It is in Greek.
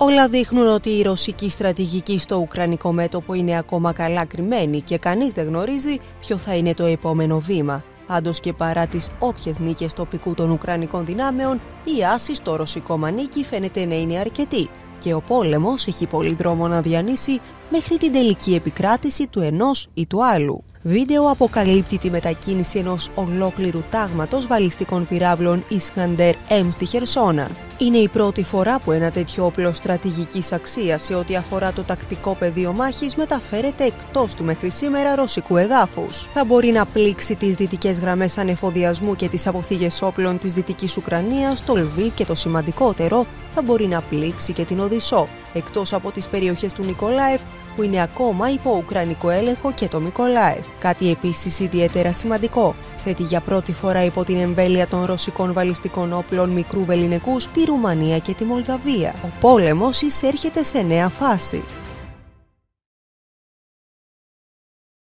Όλα δείχνουν ότι η ρωσική στρατηγική στο ουκρανικό μέτωπο είναι ακόμα καλά κρυμμένη και κανείς δεν γνωρίζει ποιο θα είναι το επόμενο βήμα. Πάντως και παρά τις όποιες νίκες τοπικού των ουκρανικών δυνάμεων, η άση στο ρωσικό μανίκι φαίνεται να είναι αρκετή και ο πόλεμος έχει πολύ δρόμο να διανύσει μέχρι την τελική επικράτηση του ενός ή του άλλου. Βίντεο αποκαλύπτει τη μετακίνηση ενός ολόκληρου τάγματος βαλιστικών πυράβλων Iskander-M στη Χερσόνα. Είναι η πρώτη φορά που ένα τέτοιο όπλο στρατηγικής αξίας σε ό,τι αφορά το τακτικό πεδίο μάχης μεταφέρεται εκτός του μέχρι σήμερα ρωσικού εδάφους. Θα μπορεί να πλήξει τις δυτικές γραμμές ανεφοδιασμού και τις αποθήκες όπλων της Δυτικής Ουκρανίας, το Λβίβ και το σημαντικότερο, θα μπορεί να πλήξει και την Οδυσσό, εκτός από τις περιοχές του Νικολάευ που είναι ακόμα υπό ουκρανικό έλεγχο και το Μικολάευ. Κάτι επίσης ιδιαίτερα σημαντικό, θέτει για πρώτη φορά υπό την εμβέλεια των ρωσικών βαλιστικών όπλων μικρού βεληνικούς τη Ρουμανία και τη Μολδαβία. Ο πόλεμος εισέρχεται σε νέα φάση.